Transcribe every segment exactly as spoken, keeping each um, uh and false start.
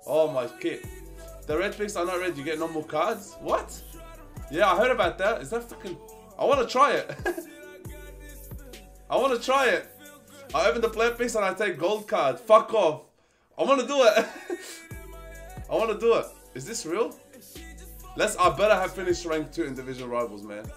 Oh my kid. The red picks are not red, you get normal cards? What? Yeah, I heard about that. Is that fucking... I want to try it. I want to try it. I open the player picks and I take gold card. Fuck off. I want to do it. I want to do it. Is this real? Let's... I better have finished rank two in Division Rivals, man.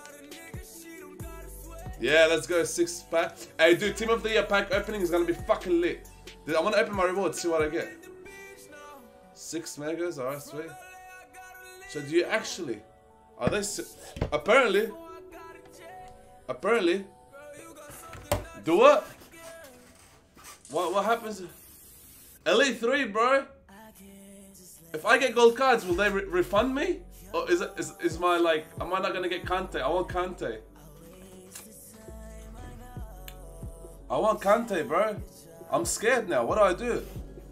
Yeah, let's go. Six pack. Hey, dude, Team of the Year pack opening is going to be fucking lit. Dude, I want to open my rewards, see what I get. Six megas, alright, sweet. So do you actually... Are they... Apparently... Apparently... Do what? What, what happens? Elite three, bro. If I get gold cards, will they re refund me? Or is it is, is my like... Am I not going to get Kante? I want Kante. I want Kante, bro. I'm scared now. What do I do?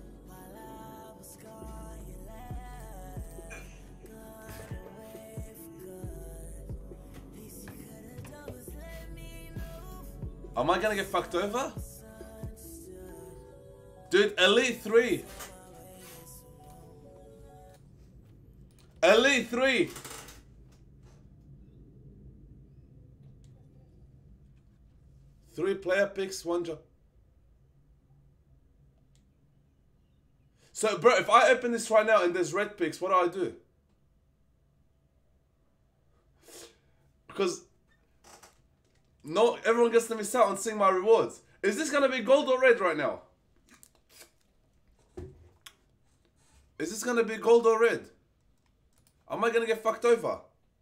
Am I gonna get fucked over? Dude, Elite three. Elite three. Three player picks, one job. So, bro, if I open this right now and there's red picks, what do I do? Because no, everyone gets to miss out on seeing my rewards. Is this gonna be gold or red right now? Is this gonna be gold or red? Am I gonna get fucked over?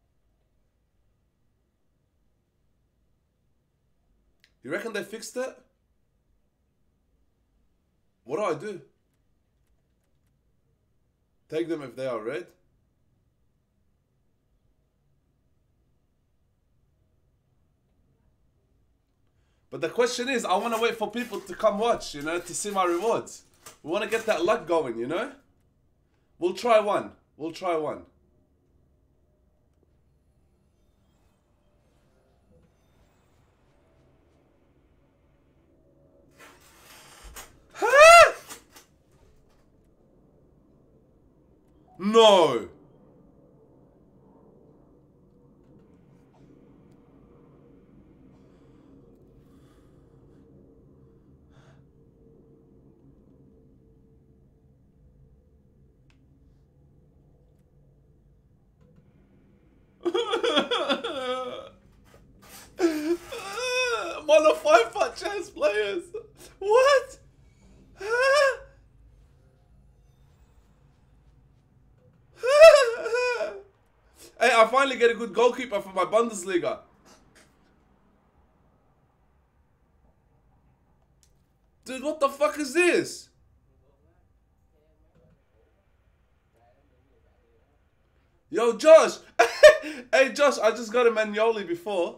You reckon they fixed it? What do I do? Take them if they are red? But the question is, I want to wait for people to come watch, you know, to see my rewards. We want to get that luck going, you know? We'll try one. We'll try one. Huh? No. Mono five part chess players. What? Huh? Hey, I finally get a good goalkeeper for my Bundesliga. Dude, what the fuck is this? Yo, Josh. Hey, Josh, I just got a Magnoli before.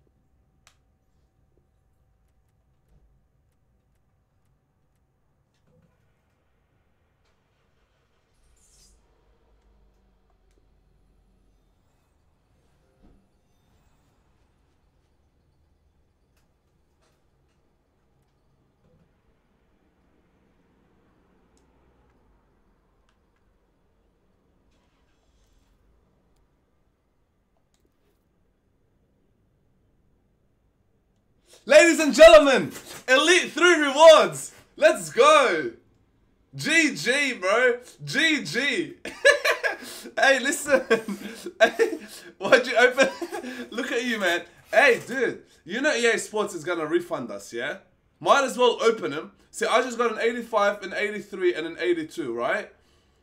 Ladies and gentlemen, Elite three rewards. Let's go. G G, bro. G G. Hey, listen. Hey, why'd you open? Look at you, man. Hey, dude. You know E A Sports is going to refund us, yeah? Might as well open them. See, I just got an eighty-five, an eighty-three, and an eighty-two, right?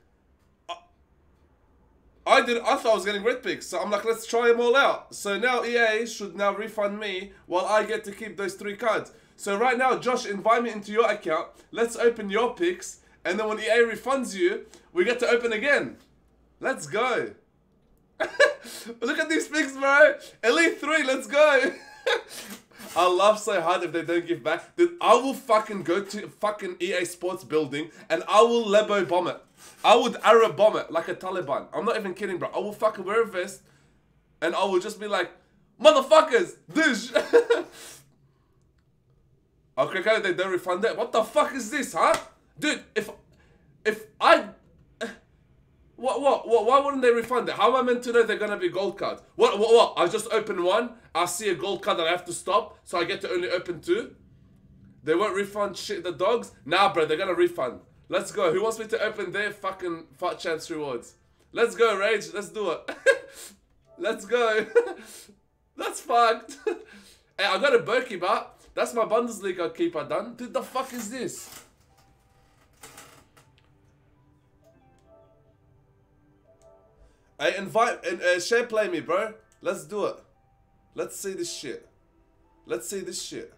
I did. I thought I was getting red picks, so I'm like, let's try them all out. So now E A should now refund me while I get to keep those three cards. So right now, Josh, invite me into your account. Let's open your picks, and then when E A refunds you, we get to open again. Let's go. Look at these picks, bro. Elite three, let's go. I laugh so hard if they don't give back. Dude, I will fucking go to fucking E A Sports building and I will Lebo bomb it. I would Arab bomb it like a Taliban. I'm not even kidding, bro. I will fucking wear a vest and I will just be like, motherfuckers, dish. Okay, okay, they don't refund it. What the fuck is this, huh? Dude, if if I What, what, why wouldn't they refund it? How am I meant to know they're gonna be gold cards? What, what, what? I just open one, I see a gold card that I have to stop, so I get to only open two? They won't refund shit the dogs? Nah, bro, they're gonna refund. Let's go. Who wants me to open their fucking fat chance rewards? Let's go, Rage. Let's do it. Let's go. That's fucked. Hey, I got a Berkey, but that's my Bundesliga keeper done. Dude, the fuck is this? Hey, invite and uh, share play me, bro. Let's do it. Let's see this shit. Let's see this shit.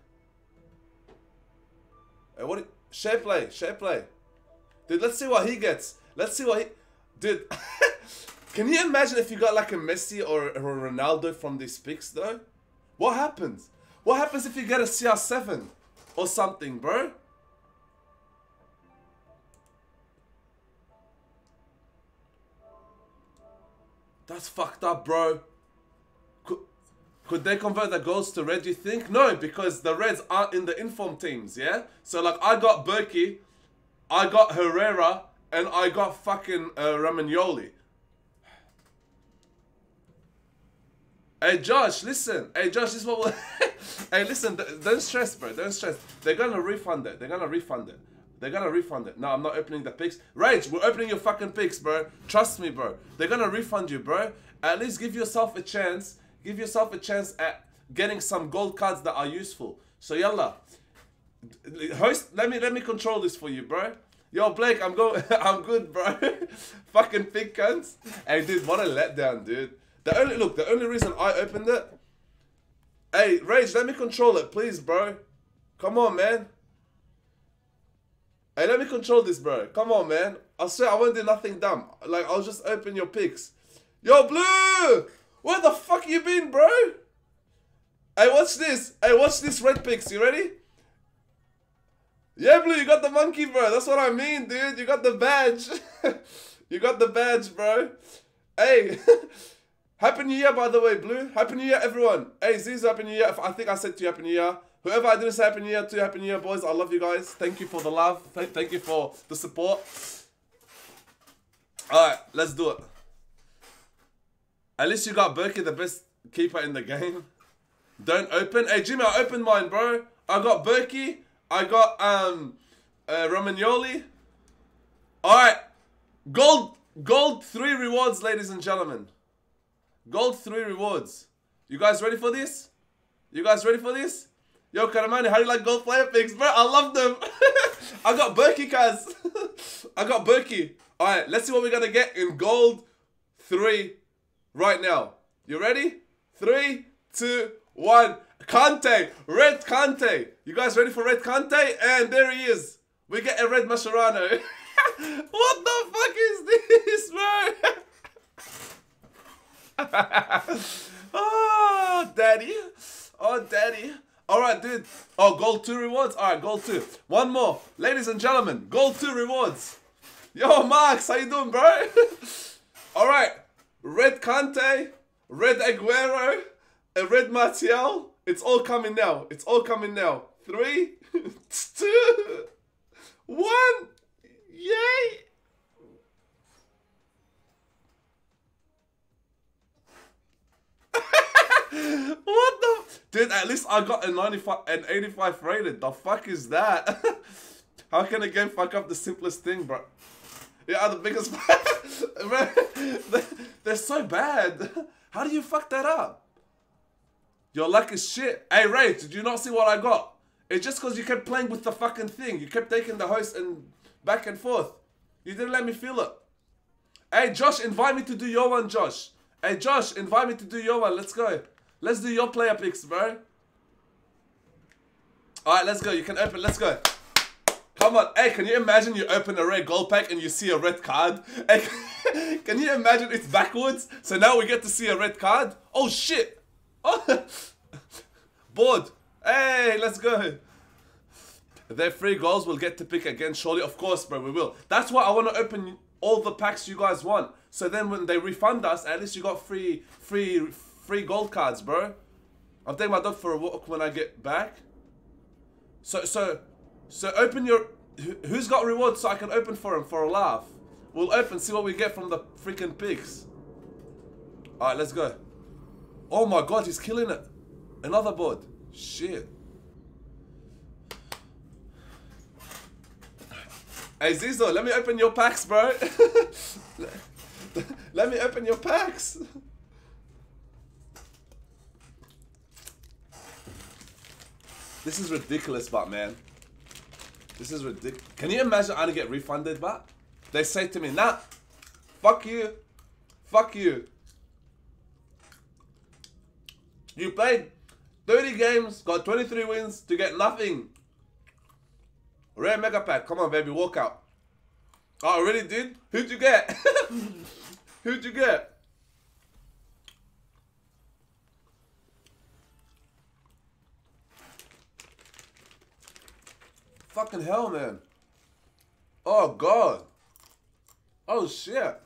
Hey, what? Share play, share play. Dude, let's see what he gets. Let's see what he... Dude, can you imagine if you got like a Messi or a Ronaldo from these picks, though? What happens? What happens if you get a C R seven or something, bro? That's fucked up, bro. Could, could they convert the goals to red, you think? No, because the Reds aren't in the inform teams, yeah? So, like, I got Berkey, I got Herrera, and I got fucking uh, Romagnoli. Hey, Josh, listen. Hey, Josh, this is what we'll... Hey, listen, don't stress, bro. Don't stress. They're gonna refund it. They're gonna refund it. They're gonna refund it. No, I'm not opening the picks. Rage, we're opening your fucking picks, bro. Trust me, bro. They're gonna refund you, bro. At least give yourself a chance. Give yourself a chance at getting some gold cards that are useful. So, yalla. Host, let me let me control this for you, bro. Yo, Blake, I'm going. I'm good, bro. Fucking thick cunts. Hey, dude, what a letdown, dude. The only look, the only reason I opened it. Hey, Rage, let me control it, please, bro. Come on, man. Hey, let me control this, bro. Come on, man. I swear I won't do nothing dumb. Like, I'll just open your picks. Yo, Blue! Where the fuck you been, bro? Hey, watch this. Hey, watch this red picks. You ready? Yeah, Blue, you got the monkey, bro. That's what I mean, dude. You got the badge. You got the badge, bro. Hey. Happy New Year, by the way, Blue. Happy New Year, everyone. Hey, Ziz, Happy New Year. I think I said to you Happy New Year. Whoever I didn't say Happy New Year to, Happy New Year, boys. I love you guys. Thank you for the love. Thank, thank you for the support. Alright, let's do it. At least you got Berkey, the best keeper in the game. Don't open. Hey, Jimmy, I opened mine, bro. I got Berkey. I got um, uh, Romagnoli. Alright. Gold, gold three rewards, ladies and gentlemen. Gold three rewards. You guys ready for this? You guys ready for this? Yo, Karamani, how do you like gold player picks, bro? I love them. I got Berkey, cuz. I got Berkey. Alright, let's see what we're gonna get in gold three right now. You ready? Three, two, one. Kante. Red Kante. You guys ready for Red Kante? And there he is. We get a red Mascherano. What the fuck is this, bro? Oh, daddy. Oh, daddy. Alright, dude. Oh, gold two rewards? Alright, gold two. One more. Ladies and gentlemen, gold two rewards. Yo, Max, how you doing, bro? Alright. Red Kante, red Aguero, a red Martial. It's all coming now. It's all coming now. Three, two, one. Yay. What the? Dude, at least I got a ninety-five and eighty-five rated. The fuck is that? How can a game fuck up the simplest thing, bro? Yeah, the biggest. They're so bad. How do you fuck that up? Your luck is shit. Hey, Ray, did you not see what I got? It's just because you kept playing with the fucking thing. You kept taking the host and back and forth. You didn't let me feel it. Hey, Josh, invite me to do your one, Josh. Hey, Josh, invite me to do your one. Let's go. Let's do your player picks, bro. Alright, let's go. You can open. Let's go. Come on. Hey, can you imagine you open a red gold pack and you see a red card? Hey, can you imagine it's backwards? So now we get to see a red card? Oh, shit. Oh. Bored. Hey, let's go. Their free goals we'll get to pick again, surely. Of course, bro, we will. That's why I want to open all the packs you guys want. So then when they refund us, at least you got free, free, free gold cards, bro. I'm taking my dog for a walk when I get back. So, so, so open your... Who's got rewards so I can open for him for a laugh? We'll open, see what we get from the freaking pigs. Alright, let's go. Oh my god, he's killing it. Another board. Shit. Hey Zizo, let me open your packs, bro. Let me open your packs. This is ridiculous, but man. This is ridiculous. Can you imagine I don't get refunded, but they say to me, nah, fuck you. Fuck you. You played thirty games, got twenty-three wins to get nothing. Rare Mega Pack. Come on, baby. Walk out. Oh, I already did? Who'd you get? Who'd you get? Fucking hell, man. Oh, God. Oh, shit.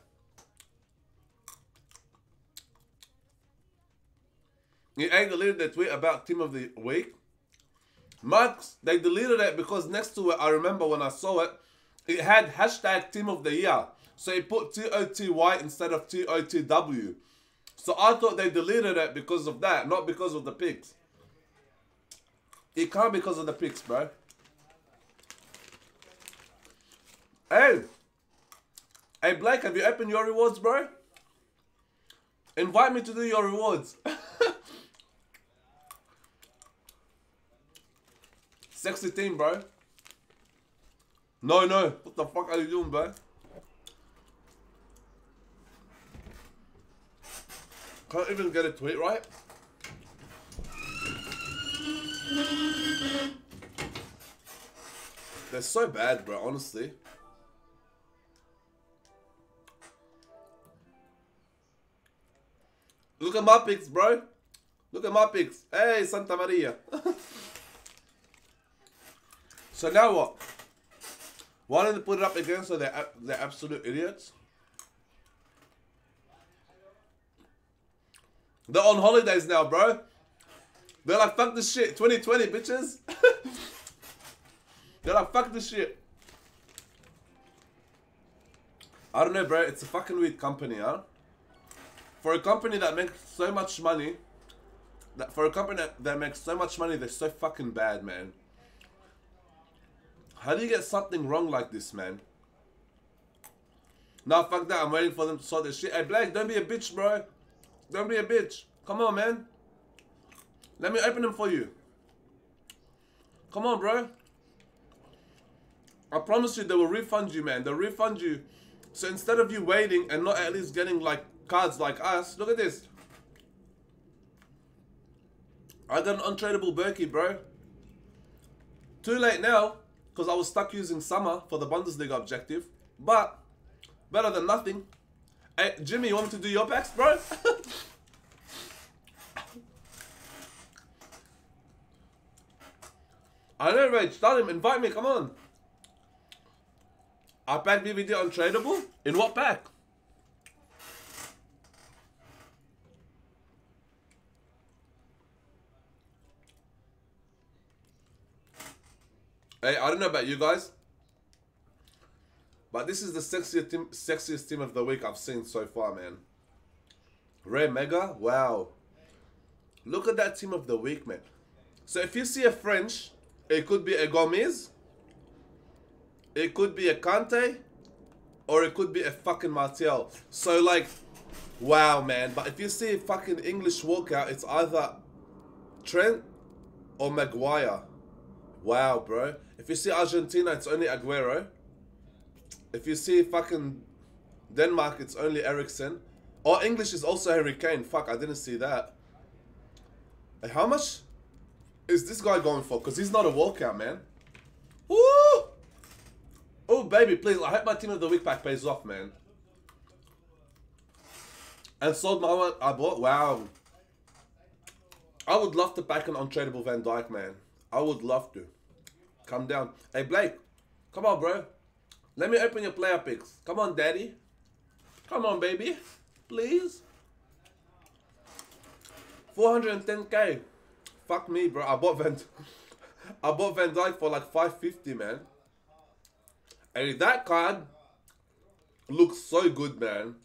You ain't deleted the tweet about Team of the Week? Max, they deleted it because next to it, I remember when I saw it, it had hashtag Team of the Year. So it put T O T Y instead of T O T W. So I thought they deleted it because of that, not because of the pics. It can't be because of the pics, bro. Hey. Hey, Blake, have you opened your rewards, bro? Invite me to do your rewards. Sexy team, bro. No, no. What the fuck are you doing, bro? Can't even get a tweet right. They're so bad, bro, honestly. Look at my pics, bro. Look at my pics. Hey, Santa Maria. So now what? Why don't they put it up again so they're, they're absolute idiots? They're on holidays now, bro. They're like, fuck this shit. twenty twenty, bitches. They're like, fuck this shit. I don't know, bro. It's a fucking weird company, huh? For a company that makes so much money, that for a company that, that makes so much money, they're so fucking bad, man. How do you get something wrong like this, man? Nah, fuck that. I'm waiting for them to sort this shit. Hey, Blake, don't be a bitch, bro. Don't be a bitch. Come on, man. Let me open them for you. Come on, bro. I promise you they will refund you, man. They'll refund you. So instead of you waiting and not at least getting, like, cards like us, look at this. I got an untradeable Berkey, bro. Too late now. Because I was stuck using Summer for the Bundesliga objective. But, better than nothing. Hey, Jimmy, you want me to do your packs, bro? I know, Rage. Tell him, invite me, come on. Our pack D V D untradeable? In what pack? Hey, I don't know about you guys, but this is the sexiest team, sexiest team of the week I've seen so far, man. Rare Mega, wow. Look at that team of the week, man. So if you see a French, it could be a Gomez, it could be a Kante, or it could be a fucking Martial. So like, wow, man. But if you see a fucking English walkout, it's either Trent or Maguire. Wow, bro. If you see Argentina, it's only Aguero. If you see fucking Denmark, it's only Eriksen. Or English is also Harry Kane. Fuck, I didn't see that. Hey, how much is this guy going for? Because he's not a walkout, man. Woo! Oh, baby, please. I hope my team of the week pack pays off, man. And sold my one I bought. Wow. I would love to pack an untradeable Van Dijk, man. I would love to. Come down. Hey, Blake. Come on, bro. Let me open your player picks. Come on, daddy. Come on, baby. Please. four hundred ten K. Fuck me, bro. I bought Van... I bought Van Dijk for like five fifty, man. And that card... Looks so good, man.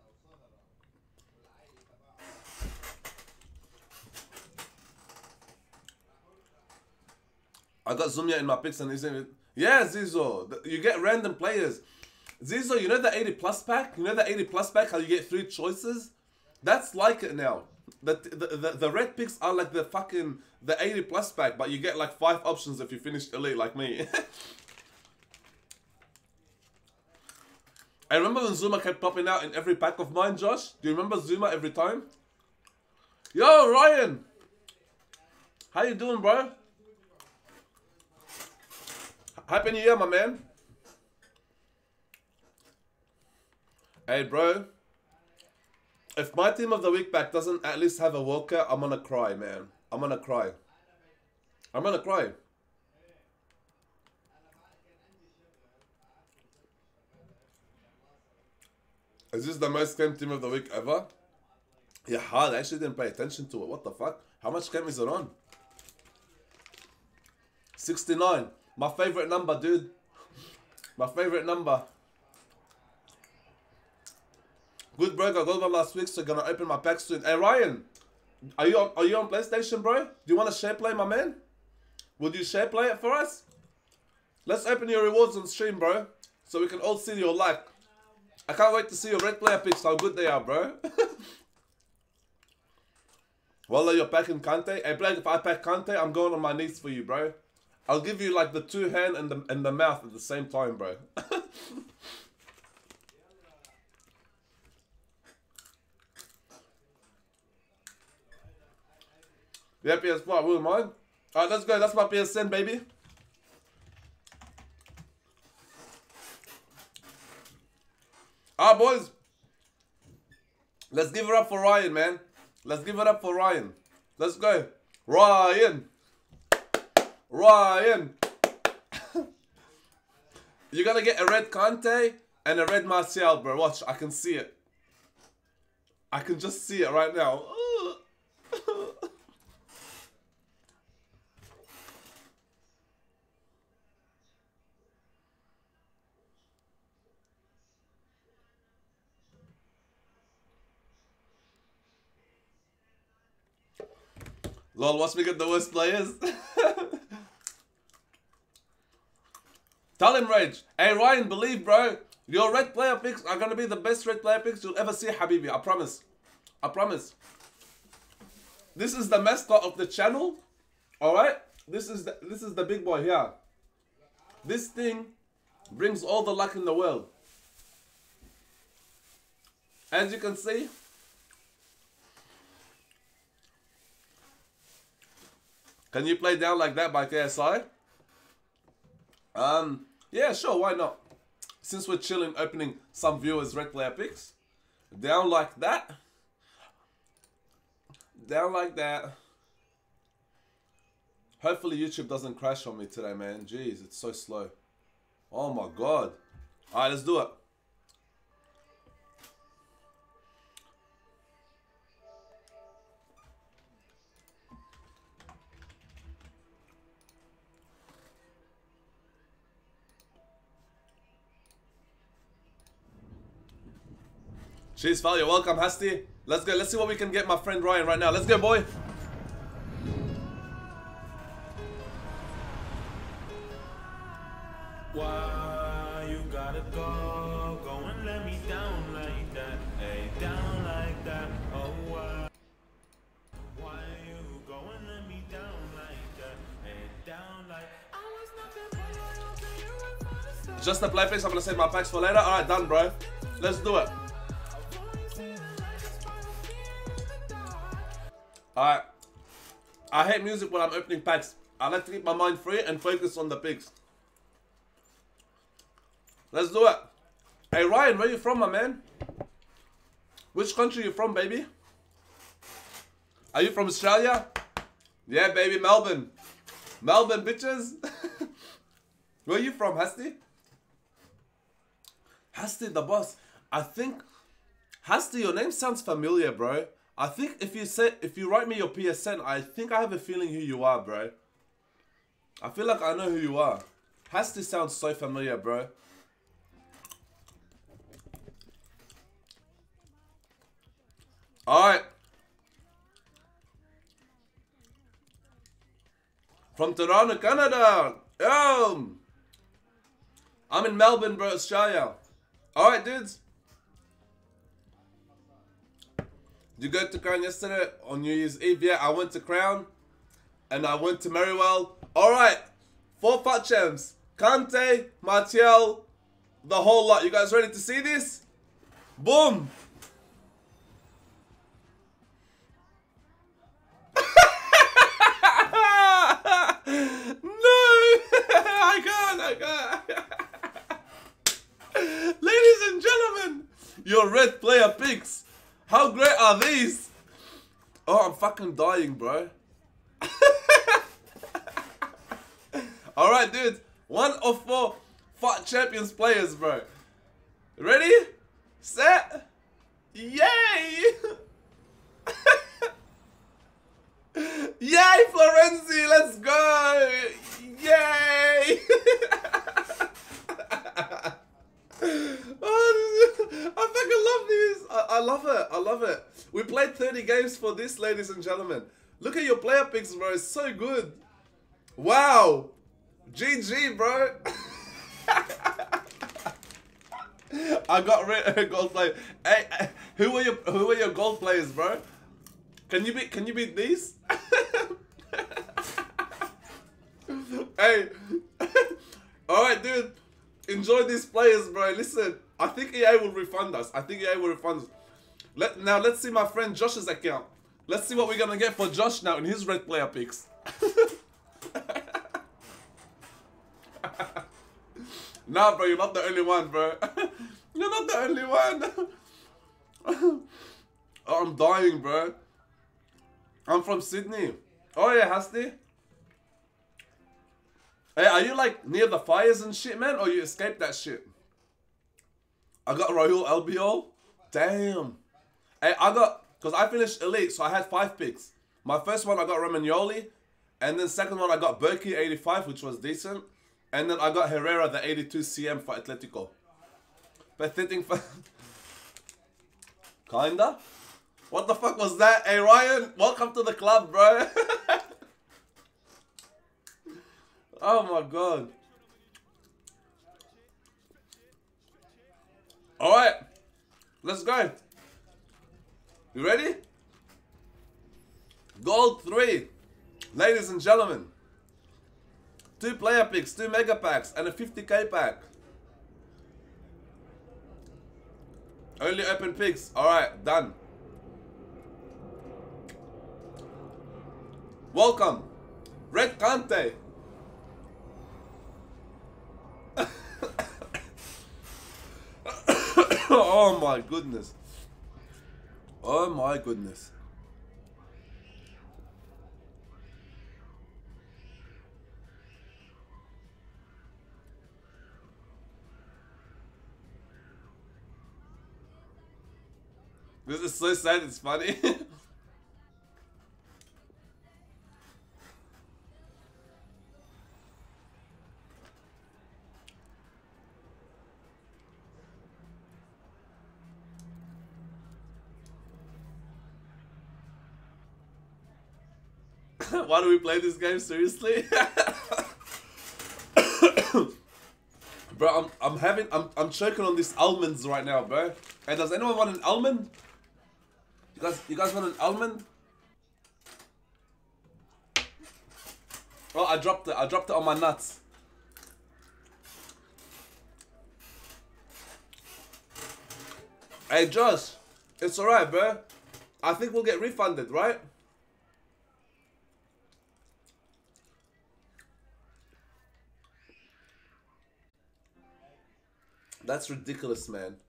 I got Zumia in my picks and he's in it. Yeah, Zizo. You get random players. Zizo, you know the eighty plus pack? You know the eighty plus pack, how you get three choices? That's like it now. The, the, the, the red picks are like the fucking, the eighty plus pack, but you get like five options if you finish elite like me. I remember when Zuma kept popping out in every pack of mine, Josh? Do you remember Zuma every time? Yo, Ryan! How you doing, bro? Happy New Year, my man. Hey, bro. If my team of the week pack doesn't at least have a Walker, I'm gonna cry, man. I'm gonna cry. I'm gonna cry. Is this the most game team of the week ever? Yeah, hard. I actually didn't pay attention to it. What the fuck? How much game is it on? sixty-nine. My favorite number, dude. My favorite number. Good, bro. I got one last week, so gonna open my pack soon. Hey, Ryan. Are you on, are you on PlayStation, bro? Do you want to share play, my man? Would you share play it for us? Let's open your rewards on stream, bro. So we can all see your like. I can't wait to see your red player picks, how good they are, bro. Wallah, you're packing Kante. Hey, Blake, if I pack Kante, I'm going on my knees for you, bro. I'll give you like the two hand and the, and the mouth at the same time, bro. Yeah, P S four, I wouldn't mind. Alright, let's go. That's my P S N, baby. Alright, boys. Let's give it up for Ryan, man. Let's give it up for Ryan. Let's go. Ryan. Ryan. You're gonna get a red Kante and a red Martial, bro. Watch, I can see it. I can just see it right now. Lol, watch me get the worst players. Tell him, Rage. Hey, Ryan, believe, bro. Your red player picks are going to be the best red player picks you'll ever see, Habibi. I promise. I promise. This is the mascot of the channel. Alright? This is the, this is the big boy here. This thing brings all the luck in the world. As you can see, can you play Down Like That by K S I? Um, yeah, sure, why not? Since we're chilling, opening some viewers' red player picks. Down Like That. Down Like That. Hopefully YouTube doesn't crash on me today, man. Jeez, it's so slow. Oh my god. Alright, let's do it. Cheers, Val, you're welcome, Hasti. Let's go. Let's see what we can get my friend Ryan right now. Let's go, boy. Why you gotta go? Go and let me down like that. Hey, down like that. Oh, why? Why you go and let me down like that? Hey, down like I was nothing. Just a play face. I'm gonna save my packs for later. Alright, done, bro. Let's do it. Alright. I hate music when I'm opening packs. I like to keep my mind free and focus on the picks. Let's do it. Hey Ryan, where you from, my man? Which country you from, baby? Are you from Australia? Yeah, baby, Melbourne. Melbourne, bitches. Where you from, Hasti? Hasti, the boss. I think... Hasti, your name sounds familiar, bro. I think if you say, if you write me your P S N, I think I have a feeling who you are, bro. I feel like I know who you are. Hasti sounds so familiar, bro. Alright. From Toronto, Canada. Yo. I'm in Melbourne, bro, Australia. Alright, dudes. Did you go to Crown yesterday on New Year's Eve? Yeah, I went to Crown. And I went to Merriwell. Alright. Four fat champs. Kante, Martial, the whole lot. You guys ready to see this? Boom. No. I can't. I can't. Ladies and gentlemen, your red player picks. How great are these? Oh, I'm fucking dying, bro. Alright, dude. One of four Fat Champions players, bro. Ready? Set? Yay! Yay, Florenzi! Let's go! Yay! Oh, I fucking love these. I, I love it. I love it. We played thirty games for this, ladies and gentlemen. Look at your player picks, bro. It's so good. Wow. G G, bro. I got rid of gold player. Hey, who are your who are your gold players, bro? Can you beat Can you beat these? Hey. All right, dude. Enjoy these players, bro. Listen, I think E A will refund us. I think E A will refund us. Let now let's see my friend Josh's account. Let's see what we're gonna get for Josh now in his red player picks. Nah, bro, you're not the only one, bro. You're not the only one. Oh, I'm dying, bro. I'm from Sydney. Oh yeah, Hasti. Hey, are you like near the fires and shit, man? Or you escaped that shit? I got Raul Albiol. Damn. Hey, I got, because I finished Elite, so I had five picks. My first one, I got Romagnoli. And then second one, I got Berkey eighty-five, which was decent. And then I got Herrera, the eighty-two C M for Atletico. Pathetic for... Kinda? What the fuck was that? Hey, Ryan, welcome to the club, bro. Oh my god. Alright. Let's go. You ready? Gold three. Ladies and gentlemen. Two player picks, two mega packs, and a fifty K pack. Only open picks. Alright, done. Welcome. Red Kante. Oh my goodness. Oh my goodness. This is so sad, it's funny. Why do we play this game? Seriously? Bro, I'm I'm having I'm I'm choking on these almonds right now, bro. Hey, does anyone want an almond? You guys you guys want an almond? Oh, I dropped it. I dropped it on my nuts. Hey Josh, it's alright, bro. I think we'll get refunded, right? That's ridiculous, man.